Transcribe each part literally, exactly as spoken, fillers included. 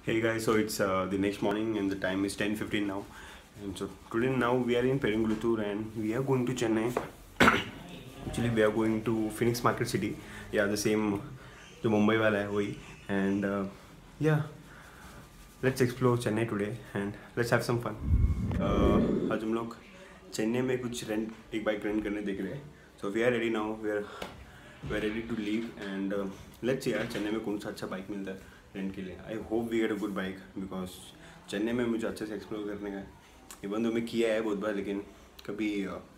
Hey guys, so it's uh, the next morning and the time is ten fifteen now. And so today now we are in Perunguluttur and we are going to Chennai. Actually we are going to Phoenix Market City. Yeah, the same जो मुंबई वाला है वही. And uh, yeah, let's explore Chennai today and let's have some fun. Uh, आज हम लोग चेन्नई में कुछ rent एक बाइक रेंट करने देख रहे हैं. So we are ready now. We are we are ready to leave and uh, let's see यार चेन्नई में कौन सा अच्छा बाइक मिलता है रेंट के लिए. I hope we get a good bike because Chennai में मुझे अच्छे से एक्सप्लोर करने का है. इवन तो मैं किया है बहुत बार लेकिन कभी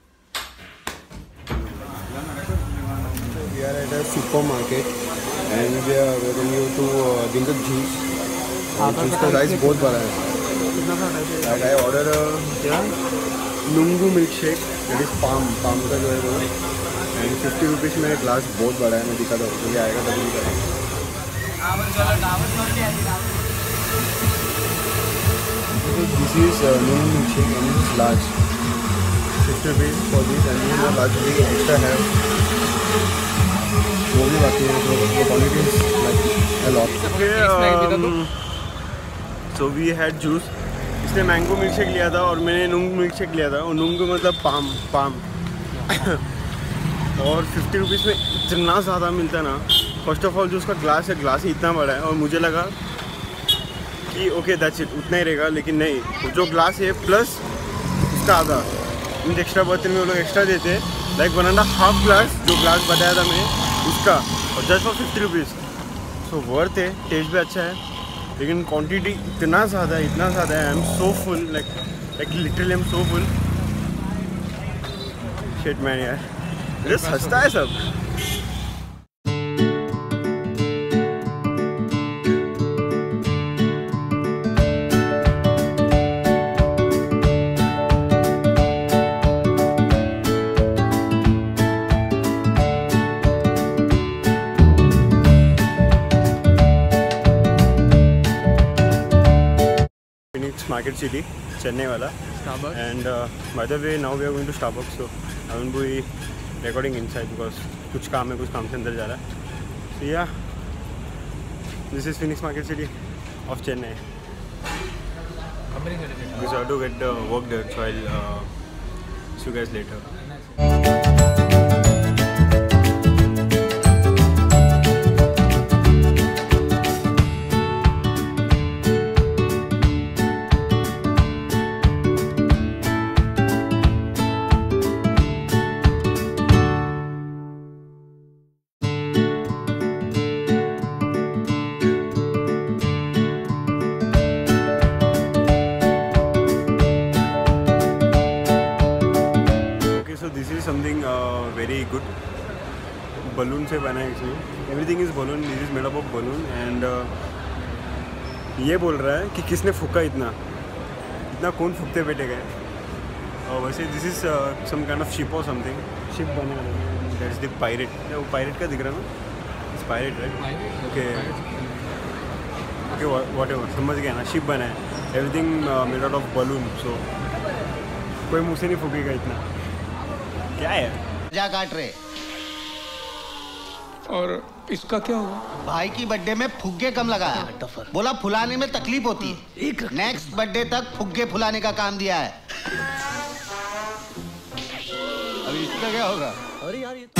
we are at a super market and we are waiting you to Dinakar juice. Juice का साइज बहुत बड़ा है. I order nungu milk shake that is palm palm का जो है वो एंड फिफ्टी रुपीज़ में ग्लास बहुत बड़ा है. मैं दिखाता हूँ मुझे आएगा तभी दिखाएगा. This is uh, Noon milkshake and it's large. fifty rupees for this and you know large भी extra है. वो भी बाकी है तो the quantity is like a lot. Okay, um, so we had juice. इसने मैंगो मिल्क शेक लिया था और मैंने नूंग मिल्क शेक लिया था. और नूंग मतलब पाम पाम और फिफ्टी रुपीज़ में इतना ज़्यादा मिलता है ना. फर्स्ट ऑफ ऑल जो उसका ग्लास है ग्लास ही इतना बड़ा है और मुझे लगा कि ओके दैट्स इट उतना ही रहेगा लेकिन नहीं. जो ग्लास है प्लस उसका आधा इन एक्स्ट्रा बर्तन में वो लोग एक्स्ट्रा देते हैं like one and half glass जो ग्लास बताया था मैंने उसका और just for fifty rupees. So worth है. टेस्ट भी अच्छा है लेकिन क्वांटिटी इतना ज़्यादा है इतना ज़्यादा है. I am so full like like literally I am so full. Shit man यार मेरे सस्ता है सब. Market City, Chennai wala. Starbucks. And uh, by the way, now we are going to Starbucks, so I won't be recording inside because कुछ काम है कुछ काम से अंदर जा रहा है. So yeah, this is Phoenix Market City of Chennai. Because I have to get the work there, so I'll uh, see you guys later. Something very good. Balloon से बना है इसमें. Everything is balloon. This is made up of balloon and ये बोल रहा है कि किसने फूका इतना इतना कौन फूकते बैठे गए. और वैसे this is some kind of ship और समथिंग. शिप बने दैट इज़ द पायरेट. वो पायरेट का दिख रहा है ना. It's pirate right. Okay okay whatever समझ गया ना. शिप बना है. Everything made out of balloon. So कोई मुँह से नहीं फूकेगा इतना. क्या है जा काट रहे. और इसका क्या हुआ? भाई की बर्थडे में फुग्गे कम लगाया. बोला फुलाने में तकलीफ होती है. नेक्स्ट बर्थडे तक फुग्गे फुलाने का काम दिया है. अभी इसका क्या होगा? अरे यार ये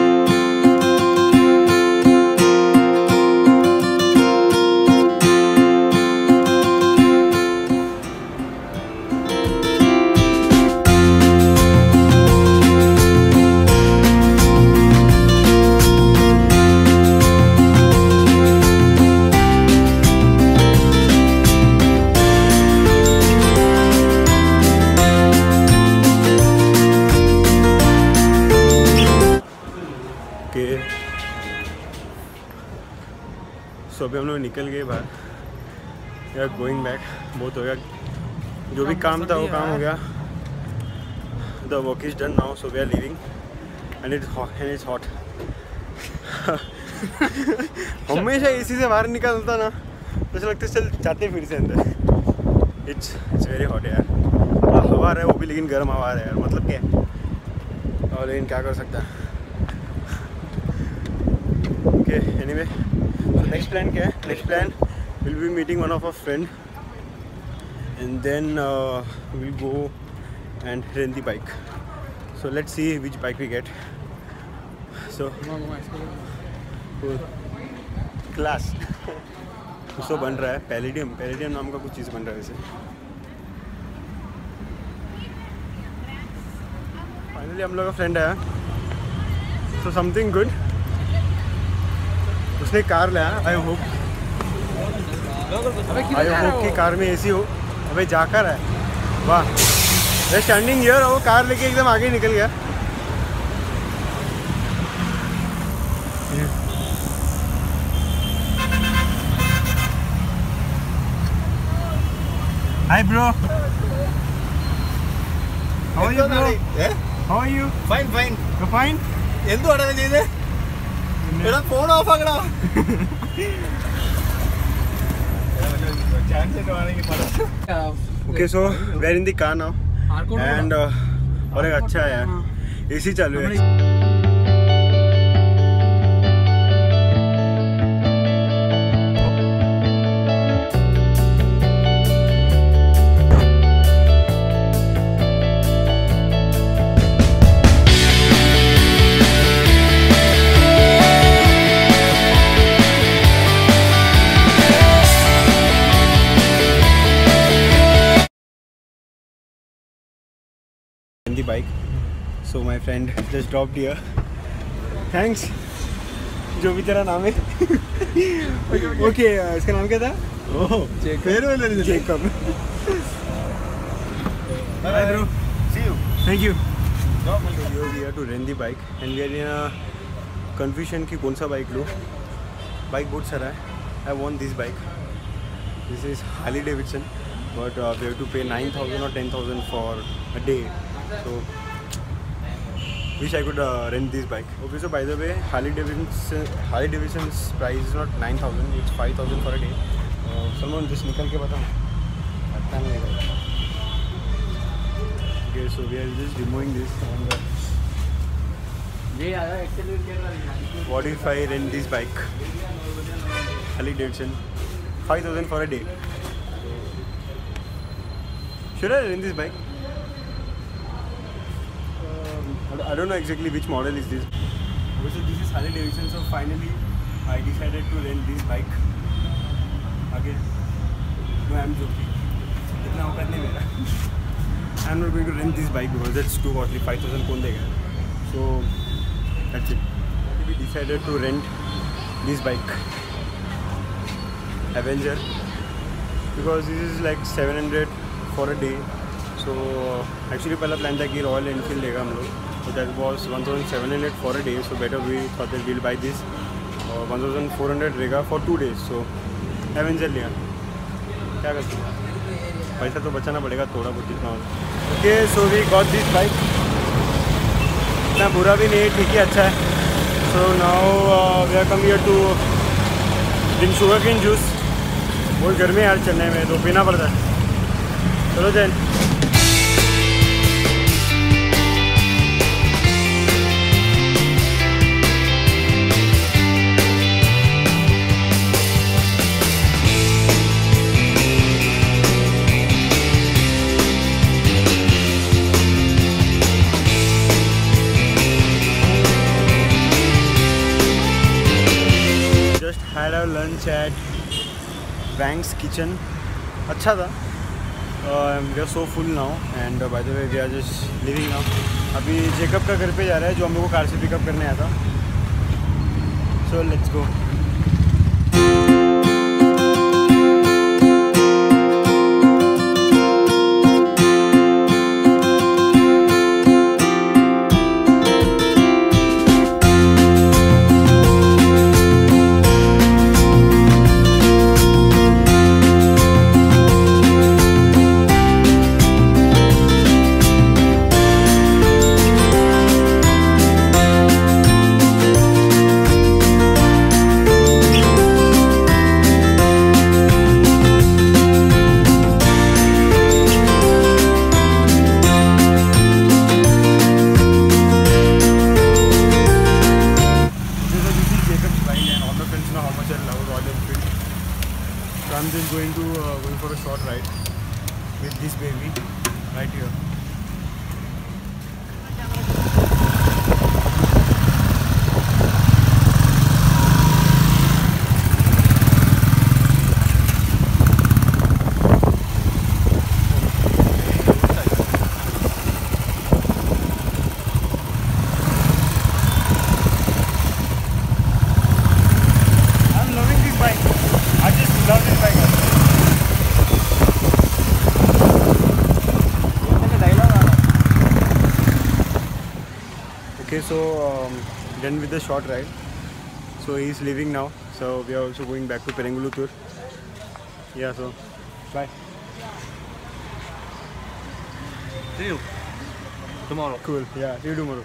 सो अभी हम लोग निकल गए बाहर. यार गोइंग बैक बहुत हो गया. जो भी काम था वो काम हो गया. The work is done now. So we are living and it's hot and it's hot. हमेशा एसी से बाहर निकलता ना तो ऐसा लगता है चल जाते फिर से अंदर. इट्स इट्स वेरी हॉट यार. हवा आ रहा है वो भी लेकिन गर्म हवा आ रहा है यार. मतलब क्या है और लेकिन क्या कर सकता है. ओके एनीवे नेक्स्ट प्लान क्या है. Next plan we'll be meeting one of our friend, and then uh, we'll go and rent the bike. So let's see which bike we get. So cool. Class. कुछ तो बन रहा है, palladium palladium नाम का कुछ चीज़ बन रहा है वैसे. फाइनली हम लोग का फ्रेंड आया, सो समथिंग गुड. उसने कार लाया. आई होप आई होप कि कार में एसी हो. अबे जाकर है, वाह. मैं स्टैंडिंग हियर, वो कार लेके एकदम आगे निकल गया. Hi bro. How are you bro? Yeah? How are you? Fine, fine. You fine? എന്തു പടം ചെയ്ത്? എടാ ഫോൺ ഓഫ് ആക്കടാ. Okay, so we are in the car now. And uh, और एक अच्छा है यार, एसी चालू है. The bike, so my friend just dropped here. Thanks. जो भी तेरा नाम है. Okay, इसका नाम क्या था? Oh, Jacob. Jacob. Bye bro. See you. Thank you. So we are here to rent the bike, and we are in a confusion कि कौन सा bike लो. Bike बहुत सारा है. I want this bike. This is Harley Davidson, but uh, we have to pay nine thousand or ten thousand for a day. So wish I could uh, rent this bike. Okay, so by the way, Harley Davidson Harley Davidson's price is not nine thousand, it's five thousand for a day. Uh, Salman, just निकल के बता. पता नहीं लगा. Okay, so we are just demoing this. And, uh, what if I rent this bike? Harley Davidson, five thousand for a day. Should I rent this bike? I don't know exactly which model is this. So this is Harley Davidson. So finally, I decided to rent this bike. Okay. No, I'm joking. इतना औकात नहीं मेरा. I'm not going to rent this bike because that's too costly. five thousand कौन देगा? So that's it. We decided to rent this bike, Avenger, because this is like seven hundred for a day. So actually पहला plan था कि royal Enfield लेगा हम लोग. So that was one thousand seven hundred for a day. So better we thought that we'll buy this. Uh, one thousand four hundred रहेगा for two days. So Avenger लिया. क्या करते हैं? पैसा तो बचाना पड़ेगा थोड़ा बहुत इतना. Okay, so we got this bike. इतना बुरा भी नहीं है, ठीक है, अच्छा है. So now uh, we are come here to drink sugarcane juice. बहुत गर्मी है यार चेन्नई में, तो पीना पड़ता है. चलो Jain. Had our lunch at Wang's Kitchen. अच्छा था. uh, we are so full now, and uh, by the way we are just leaving now. अभी जेकब का घर पे जा रहा है जो हम लोग को कार से पिकअप करने आया था. So let's go. So I'm just going to uh, going for a short ride with this baby right here. Okay, so um, done with the short ride. So he is leaving now. So we are also going back to Perengulutur. Yeah, so bye. See you tomorrow. Cool. Yeah, see you tomorrow.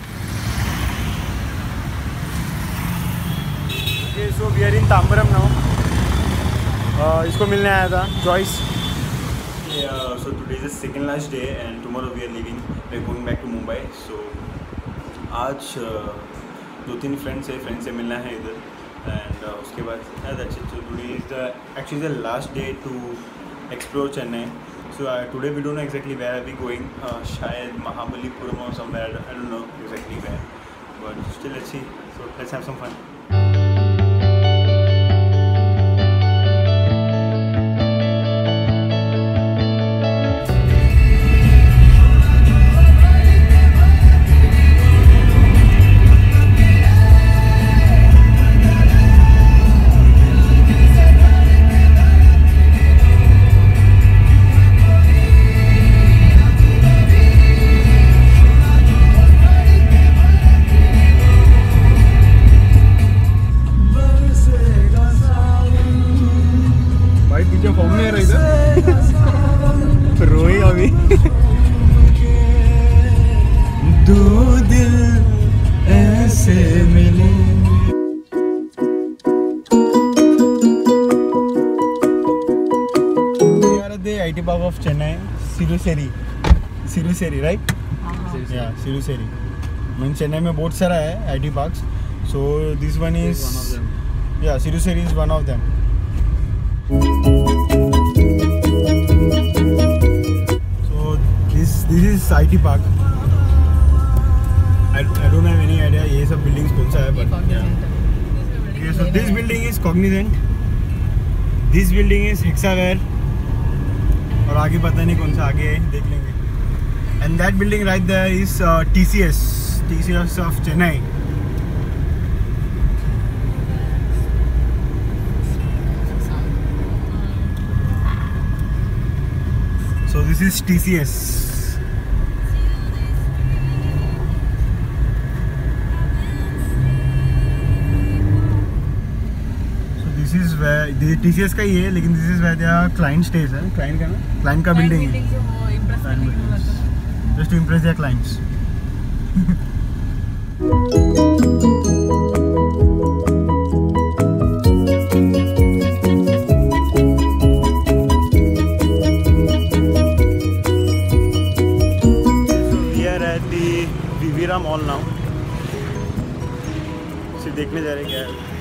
Okay, so we are in Tambaram now. Uh, इसको मिलने आया था Joyce. Yeah, so today is the second last day and tomorrow we are leaving. We are going back to Mumbai. So आज दो तीन friends है friend से मिलना है इधर एंड उसके बाद that's it. So today is the actually the last day to explore Chennai. So today we don't know exactly where are we going. शायद महाबलीपुरम और somewhere, I don't know exactly where, but still let's see. So let's have some fun. रोई अभी. दो दिल ऐसे मिले. We are at the I T Park of Chennai, Siruseri. Siruseri, right? Yeah, Siruseri. I mean, Chennai में बहुत सारा है I T parks. So this one is one of them. Yeah, Siruseri is one of them. This is I T Park. I, I don't have any idea ये सब buildings कौन सा है, but yeah. Okay, so this building is Cognizant. This building is Hexaware. और आगे पता नहीं कौन सा, आगे देख लेंगे. And that building right there is uh, T C S, T C S of Chennai. So this is T C S. This is where the T C S का ही है, लेकिन this is where their client stays है. Client का ना? Client का building है. Just to impress their clients. So we are at the Vivira Mall now. सिर्फ देखने जा रहे क्या है.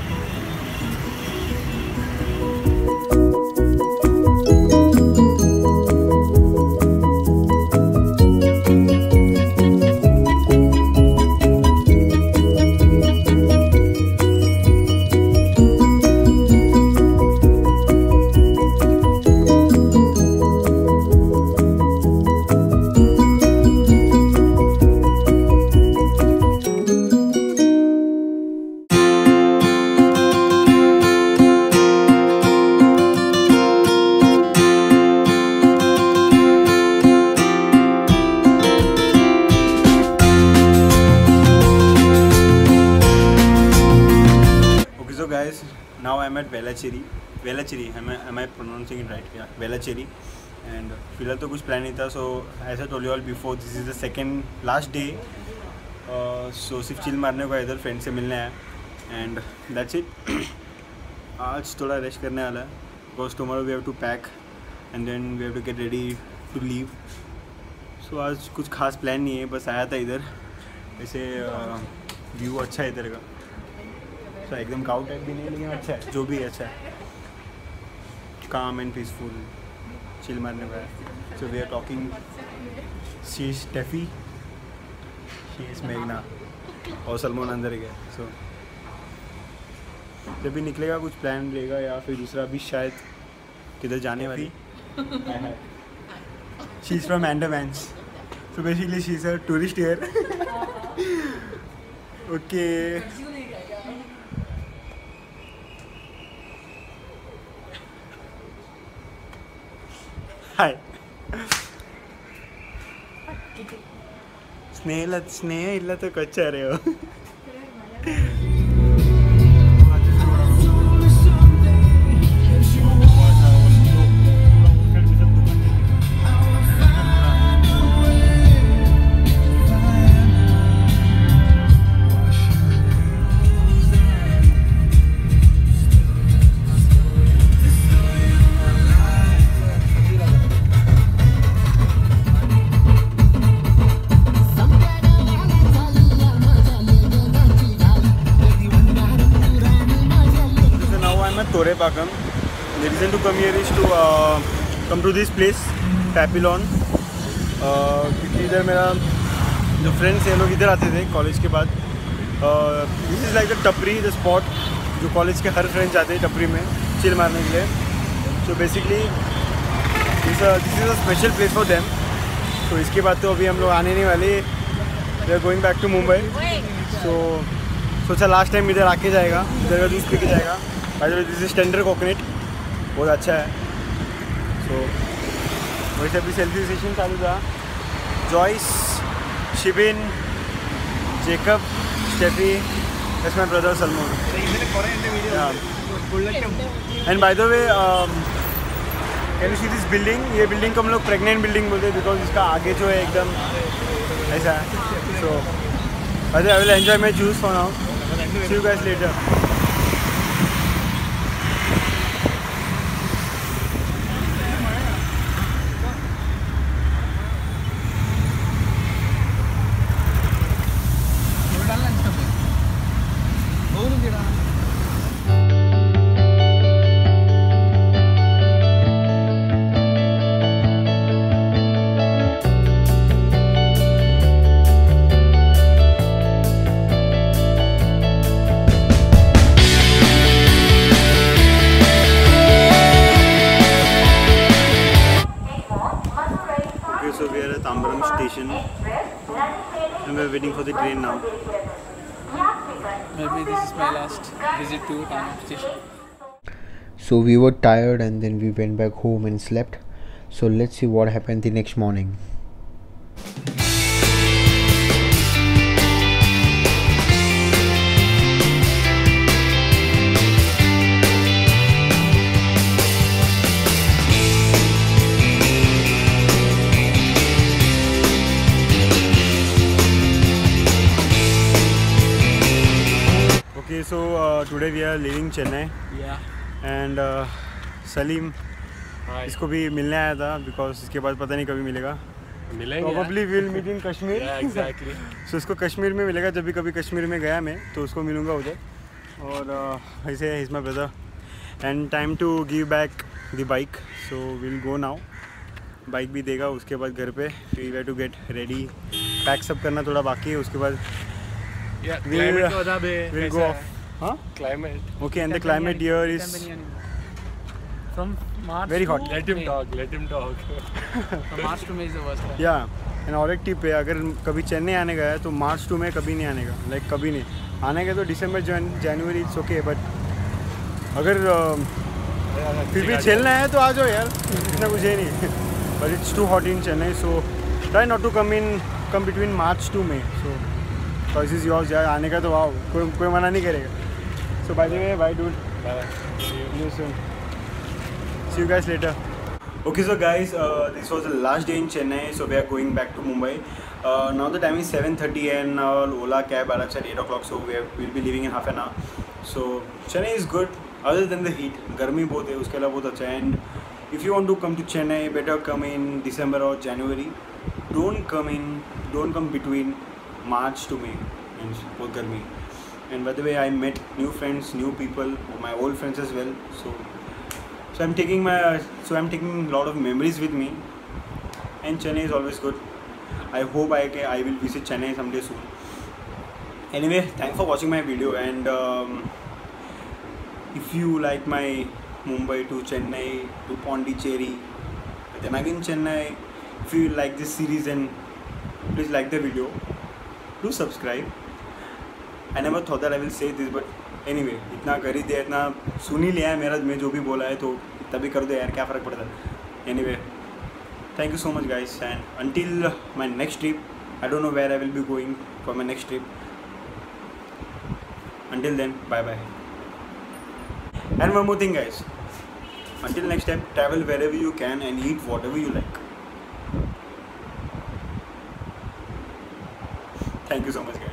Now I'm at Velachery. Velachery, am I, am I pronouncing it right? Yeah, Velachery. And फिलहाल तो कुछ प्लान नहीं था. So as I told you all before, this is the second last day. Uh, so सिर्फ chill मारने को इधर friend से मिलने आया. And that's it. आज थोड़ा रेस्ट करने वाला है. Because tomorrow we have to pack and then we have to get ready to leave. So आज कुछ खास प्लान नहीं है, बस आया था इधर. ऐसे व्यू uh, अच्छा है इधर का. So एकदम गाँव टाइप भी नहीं, लेकिन अच्छा है, जो भी अच्छा है. calm and peaceful. Chill मारने का है. So we are talking. She is Steffi. She is Meghna. और सलमान अंदर गया. So जब भी निकलेगा कुछ प्लान लेगा या फिर दूसरा भी शायद किधर जाने वाली. She is from Andamans. So basically she is a tourist here. Okay. Hi. ಸ್ನೇಹ ಸ್ನೇಹ ಇಲ್ಲ ತ ಕೊಚ್ಚಾರೆ Torepakam. The reason to come here is to uh, come to this place, Papillon. uh, क्योंकि इधर मेरा जो फ्रेंड्स हैं लोग इधर आते थे कॉलेज के बाद. दिस इज़ लाइक द टपरी, द स्पॉट जो कॉलेज के हर फ्रेंड्स आते हैं टपरी में चिल मारने के लिए. So basically this this is a special place for them. तो इसके बाद तो अभी हम लोग आने नहीं वाले. We are going back to Mumbai. सो सोचा लास्ट टाइम इधर आके जाएगा, इधर का जूस पी के जाएगा. दिस इज टेंडर कोकोनट, बहुत अच्छा है. सो वैसे अभी सेल्फी सेशन चालू था. Joyce, Shibin, Jacob, Steffi, that's my brother Salman. And by the way can you see this building? ये बिल्डिंग को हम लोग प्रेग्नेंट बिल्डिंग बोलते हैं बिकॉज इसका आगे जो है एकदम ऐसा है. So I will enjoy my juice for now. See you guys later. Station and we're waiting for the train now. Maybe this is my last visit to Tambaram station. So we were tired and then we went back home and slept. So let's see what happened the next morning. So uh, today we are leaving Chennai. Yeah. And uh, Salim Hi. इसको भी मिलने आया था because इसके बाद पता नहीं कभी मिलेगा. मिलेंगे. Probably we will meet in Kashmir. Yeah, exactly. So इसको कश्मीर में मिलेगा. जब भी कभी कश्मीर में गया मैं तो उसको मिलूँगा उधर. और uh, ऐसे is my brother. And time to give back the bike. So we'll go now. Bike भी देगा उसके बाद घर पे. We have to get ready. Pack सब करना थोड़ा बाकी है. उसके बाद Yeah, we'll, climate का बता बे. we'll go off. Huh? Climate. Okay, and the climate here is from March very hot. Let him talk. Let him talk. From March to May is the worst time. या and और एक tip है, अगर कभी चेन्नई आने का है तो मार्च टू में कभी नहीं आने का. लाइक कभी नहीं आने का. तो December January it's okay. But अगर uh, फिर भी चलना है तो आ जाओ यार. इतना कुछ है नहीं. But it's too hot in Chennai. So try not to come in come between March to May. So choice is yours यार. आने का तो आओ, कोई कोई मना नहीं करेगा. So by the way bye dude. See you soon. See you guys later. Okay, so guys, uh, this was the last day in Chennai, so we are going back to Mumbai. Uh, now the time is seven thirty and our Ola cab arrives at eight o'clock, so we will be leaving in half an hour. So Chennai is good, other than the heat. गर्मी बहुत है, उसके अलावा बहुत अच्छा है. And if you want to come to Chennai, better come in December or January. Don't come in, don't come between March to May. And बहुत गर्मी. And by the way, I met new friends, new people, my old friends as well. So So I'm taking my so I'm taking a lot of memories with me, and Chennai is always good. I hope I can, I will visit Chennai someday soon. Anyway, thanks for watching my video, and um, if you like my Mumbai to Chennai to Pondicherry, then again Chennai, if you like this series, then please like the video, do subscribe. I never thought that I will say this, but anyway, इतना कर ही दिया, इतना सुन ही लिया है मेरा, मैं जो भी बोला है तो तभी कर दो यार, क्या फ़र्क पड़ता है. Anyway, thank you so much guys, and until my next trip, I don't know where I will be going for my next trip. Until then, bye bye. And one more thing guys, until next time, travel wherever you can and eat whatever you like. Thank you so much guys.